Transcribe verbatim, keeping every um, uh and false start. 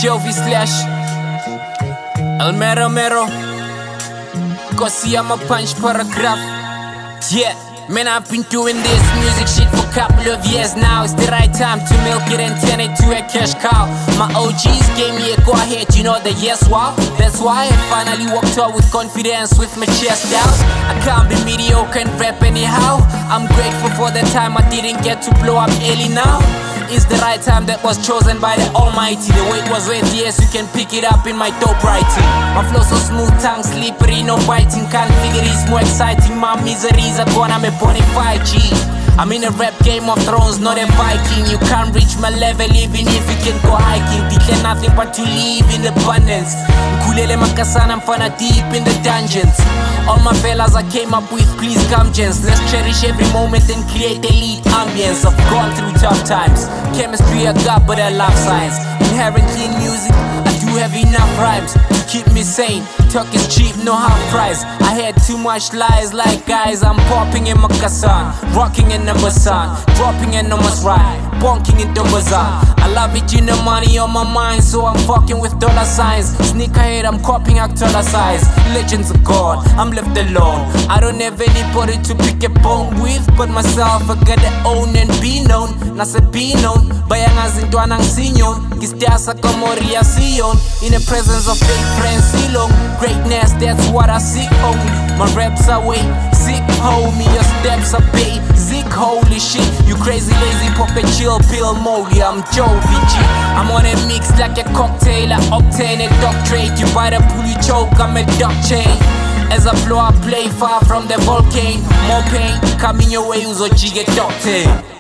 Jovi slash Almero Mero Kosi, I'm a punch paragraph. Yeah, man, I've been doing this music shit for a couple of years now. It's the right time to milk it and turn it to a cash cow. My O Gs gave me a go ahead, you know the yes wow. That's why I finally walked out with confidence, with my chest out. I can't be mediocre and rap anyhow. I'm grateful for the time I didn't get to blow up early now. It's the right time that was chosen by the Almighty. The wait was worth years, you can pick it up in my dope writing. My flow so smooth, tongue slippery, no biting. Can't figure it's more exciting. My miseries are gone, I'm a bonafide G. I'm in a rap Game of Thrones, not a Viking. You can't reach my level even if you can go hiking. Declare nothing but to live in abundance. Kulele makasana, I'm finna deep in the dungeons. All my fellas I came up with, please come gents. Let's cherish every moment and create a lead ambience. I've gone through tough times. Chemistry I got, but I love science. Inherently in music, I do have enough rhymes to keep me sane. Talk is cheap, no half price. I had too much lies like guys. I'm popping in Makasan, rocking in number son, dropping in numbers right, bonking in Dombazan. I love it, you know, money on my mind, so I'm fucking with dollar signs. Sneak ahead, I'm copying actual size. Legends are gone, I'm left alone. I don't have anybody to pick a bone with but myself. I gotta own and be known. Nasa be known, bayanga zintwana sinyon. Kistiasa komoria sion. In the presence of fake friends, silong. Greatness, that's what I seek only. My reps are way sick, homie. Your steps are bait, sick, holy shit. You crazy, lazy, pop a chill pill, molly. I'm Joe V G. I'm on a mix like a cocktail. I obtain a doctorate. You bite a pull, you choke, I'm a duck chain. As I blow, I play far from the volcano. More pain coming your way, uzo jige doctor.